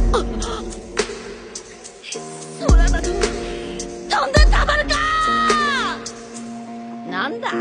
そらだと飛んでたまるか。なんだ。